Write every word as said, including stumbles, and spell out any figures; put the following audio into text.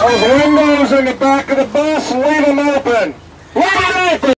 Those windows in the back of the bus, leave them open. Leave it open!